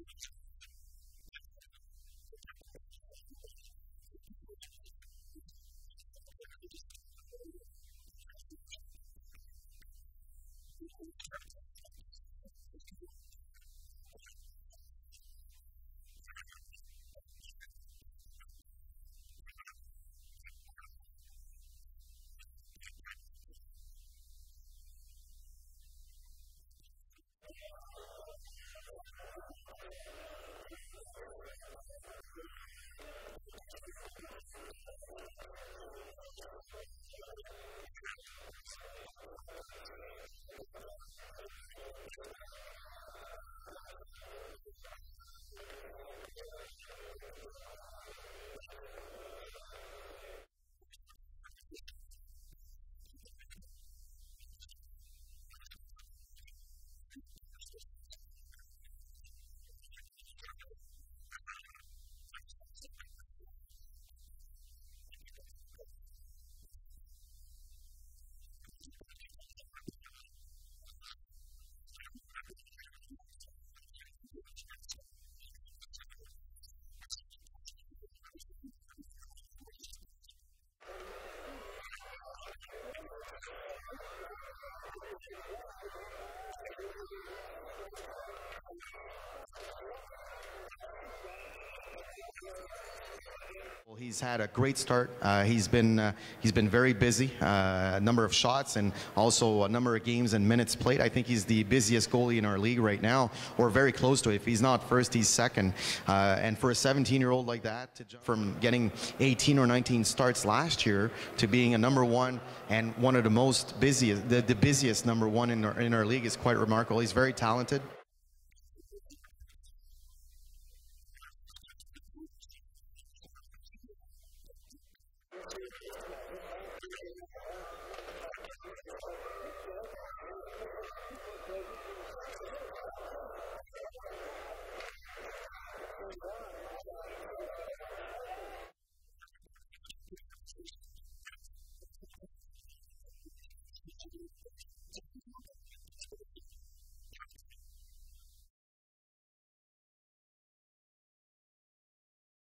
Well, he's had a great start. He's been very busy. A number of shots and also a number of games and minutes played. I think he's the busiest goalie in our league right now, or very close to it. If he's not first, he's second. And for a 17-year-old like that, to jump from getting 18 or 19 starts last year to being a number one and one of the most busiest, the busiest number one in our league is quite remarkable. He's very talented.